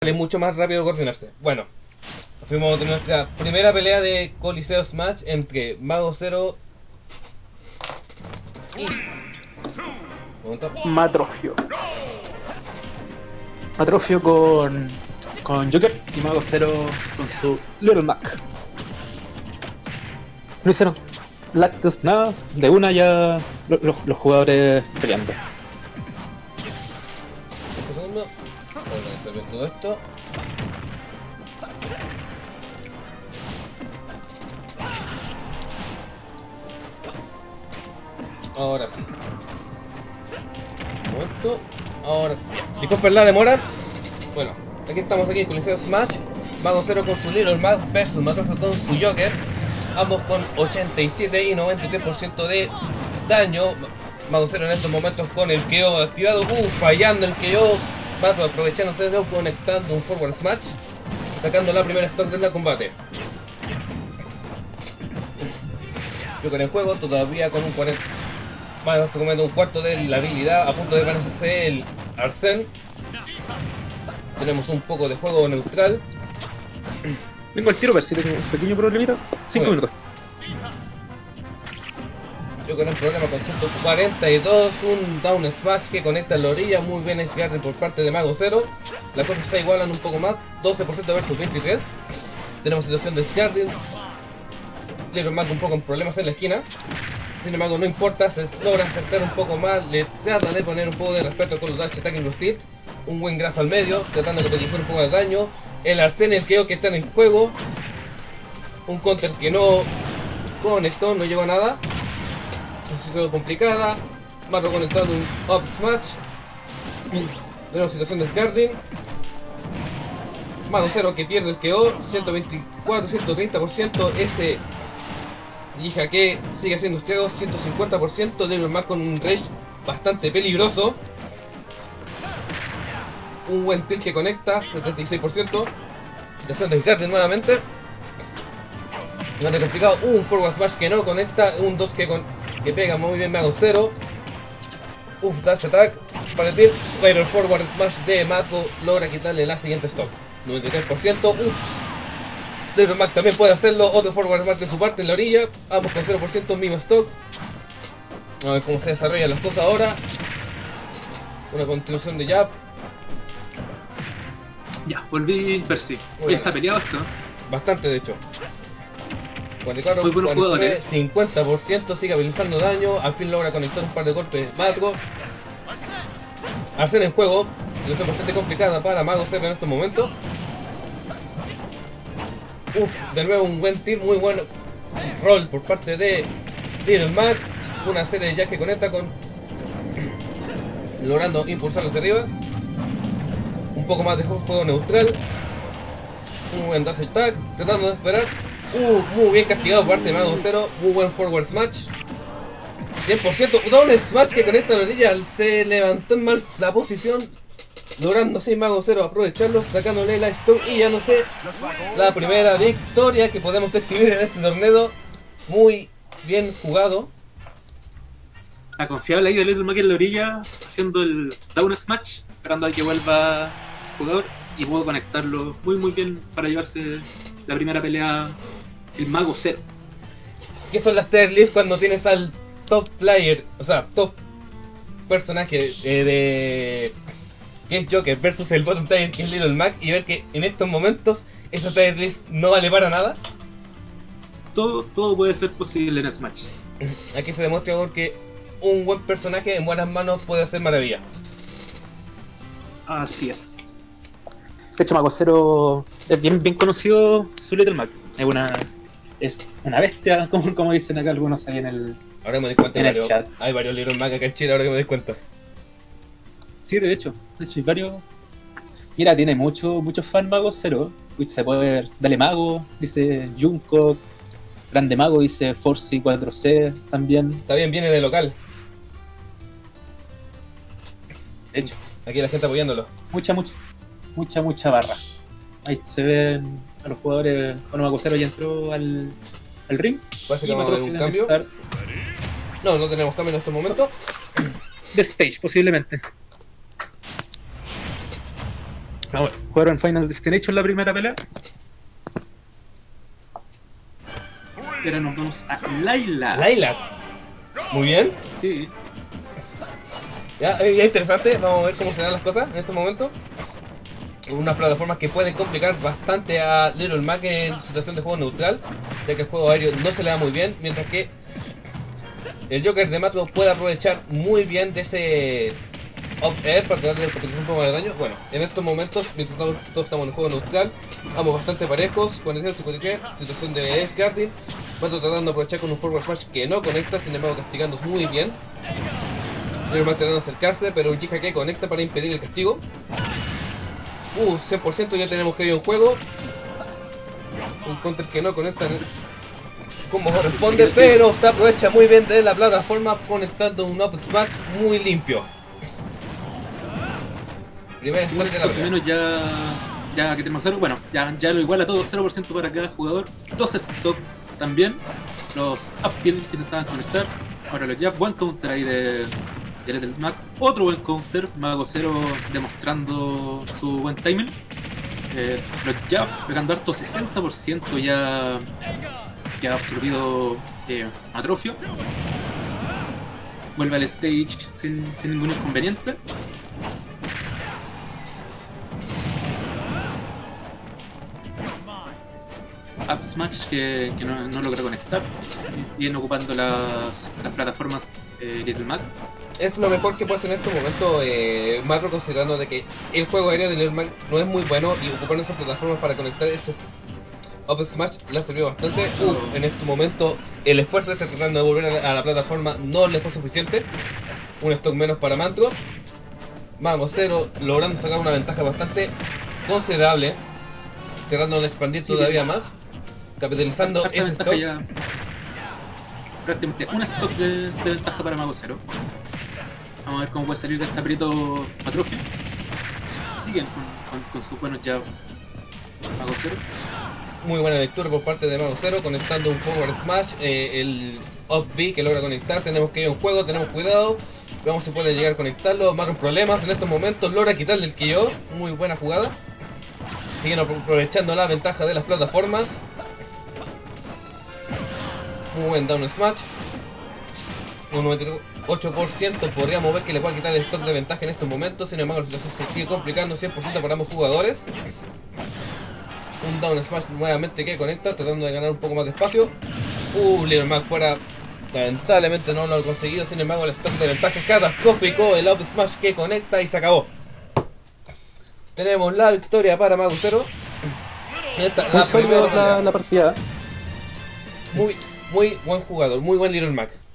es mucho más rápido coordinarse. Bueno, fuimos de nuestra primera pelea de Coliseo Smash entre Mago Zero y... Matrofio. Matrofio con Joker y Mago Zero con su Little Mac. No hicieron lactos nada, de una ya los jugadores peleando. Un segundo. Voy a resolver todo esto. Ahora sí. Un momento. Ahora sí. Disculpen la demora. Bueno, aquí estamos aquí en Coliseo Smash. Mago Zero con su Little Mac versus Matrofio con su Joker. Ambos con 87 y 93% de daño. Mago Zero en estos momentos con el KO activado. Fallando el KO. Mato aprovechando ustedes conectando un forward smash. Sacando la primera stock del combate. Joker en juego, todavía con un 40. Más se comete un cuarto de la habilidad. A punto de ganarse el Arsene. Tenemos un poco de juego neutral. Vengo al tiro, ver si tengo un pequeño problemita. 5 minutos. Yo con un problema con 142, un down smash que conecta en la orilla, muy bien Edge Guardian por parte de Mago Zero. Las cosas se igualan un poco más, 12% versus 23. Tenemos situación de Edge Guardian. Little Mac un poco en problemas en la esquina. Sin embargo no importa, se logra acercar un poco más, le trata de poner un poco de respeto con los dash attack y los tilt. Un buen graph al medio, tratando de utilizar un poco de daño. El Arsene, el KO que están en juego. Un counter que no conectó, no llegó a nada. Una situación complicada. Mato conectando un up smash. Tenemos situación de Guardian. Mago Zero que pierde el KO. 124, 130%. Este Yija que sigue haciendo ustedes 150%. Little Mac con un rage bastante peligroso. Un buen tilt que conecta, 76%. Situación de Guardian nuevamente. Bastante complicado. Un forward smash que no conecta. Un 2 que pega muy bien Mago Zero. Dash attack para el tilt. Pero el forward smash de Mago logra quitarle la siguiente stock. 93%. Little Mac también puede hacerlo. Otro forward smash de su parte en la orilla. Ambos con 0% mismo stock. A ver cómo se desarrollan las cosas ahora. Una continuación de jab. Ya, volví Percy. Hoy está peleado esto. Bastante de hecho. 44, muy buenos jugadores. 50% sigue habilitando daño. Al fin logra conectar un par de golpes Matro. Arsene en juego. Situación bastante complicada para Mago Zero en estos momentos. De nuevo un buen tiro, muy buen roll por parte de Little Mac. Una serie de jacks que conecta con logrando impulsarlo hacia arriba. Un poco más de juego neutral. Un buen dash attack, tratando de esperar. Muy bien castigado por parte de Mago Zero. Muy buen forward smash. 100%, doble smash que conecta a la orilla. Se levantó en mal la posición, logrando así Mago Zero aprovecharlo, sacándole la stock. Y ya no sé, la primera victoria que podemos exhibir en este torneo. Muy bien jugado. La confiable ahí de Little Mac en la orilla, haciendo el down smash, esperando a que vuelva el jugador, y pudo conectarlo muy bien para llevarse la primera pelea el Mago Zero. ¿Qué son las tier lists cuando tienes al top player, o sea, top personaje de que es Joker versus el bottom tier que es Little Mac, y ver que en estos momentos esa tier list no vale para nada? Todo puede ser posible en Smash. Aquí se demuestra que un buen personaje en buenas manos puede hacer maravilla. Así es. De hecho, Mago Zero es bien conocido su Little Mac. Es una bestia, como dicen acá algunos ahí en el, ahora que me doy cuenta, el chat. Hay varios Little Mac acá en Chile, ahora que me doy cuenta. Sí, de hecho hay varios. Mira, tiene muchos fan Mago Zero. Se puede ver Dale Mago, dice Junko. Grande Mago, dice Forcy 4C también. Está bien, viene de local. De hecho, aquí la gente apoyándolo. Mucha barra. Ahí se ven a los jugadores. Bueno, Mago Zero ya entró al ring. Parece que vamos a ver un cambio. No tenemos cambio en este momento. De stage, posiblemente. Vamos, jugaron Final Destination la primera pelea. Y ahora nos vamos a Layla. Layla. Muy bien. Sí. Ya interesante. Vamos a ver cómo se dan las cosas en este momento. Unas plataformas que pueden complicar bastante a Little Mac en situación de juego neutral, ya que el juego aéreo no se le da muy bien, mientras que el Joker de Matro puede aprovechar muy bien de ese up-air para tratar de potenciar un poco más de daño. Bueno, en estos momentos, mientras todos estamos en el juego neutral, vamos bastante parejos, 46-53, situación de Edge Guarding. Matro tratando de aprovechar con un forward smash que no conecta, sin embargo castigando muy bien. Little Mac tratando de acercarse, pero un Jihake conecta para impedir el castigo. 100% ya tenemos que ir en juego. Un counter que no conecta como corresponde, pero se aprovecha muy bien de la plataforma conectando un up smash muy limpio. Primera Un instancia de la stock pelea. menos ya que tenemos 0. Bueno, ya lo iguala todo, 0% para cada jugador. 2 stock también. Los up tilt que intentaban conectar. Ahora los jab, buen counter ahí de Little Mac. Otro buen counter, Mago 0 demostrando su buen timing. Los jab pegando harto, 60% ya que ha absorbido Atrofio. Vuelve al stage sin ningún inconveniente. Up smash que no logra conectar. Viene ocupando las plataformas Little Mac. Es lo mejor que puede hacer en este momento Macro, considerando de que el juego aéreo de Little Mac no es muy bueno y ocupar esas plataformas para conectar ese up smash le ha servido bastante. En este momento el esfuerzo de estar tratando de volver a la plataforma no le fue suficiente. Un stock menos para Mantro. Mago 0 logrando sacar una ventaja bastante considerable, tratando de expandir todavía más, capitalizando Harta ese ventaja stock. ya. Prácticamente un stock de ventaja para Mago 0. Vamos a ver cómo puede salir de este aprieto Atrofio. Siguen con sus buenos jab Mago 0. Muy buena lectura por parte de Mago 0, conectando un forward smash, el up B que logra conectar. Tenemos que ir en juego, tenemos cuidado. Veamos si puede llegar a conectarlo. Macro en problemas en estos momentos, logra quitarle el KO. Muy buena jugada. Siguen aprovechando la ventaja de las plataformas. Muy buen down smash. Un 98% podríamos ver que le puede quitar el stock de ventaja en estos momentos. Sin embargo la situación se sigue complicando 100% para ambos jugadores. Un down smash nuevamente que conecta, tratando de ganar un poco más de espacio. Little Mac fuera. Lamentablemente no lo ha conseguido. Sin embargo el stock de ventaja es catastrófico. El up smash que conecta y se acabó. Tenemos la victoria para Mago 0. Esta, Muy sólido primera la partida. Muy buen jugador, muy buen Little Mac.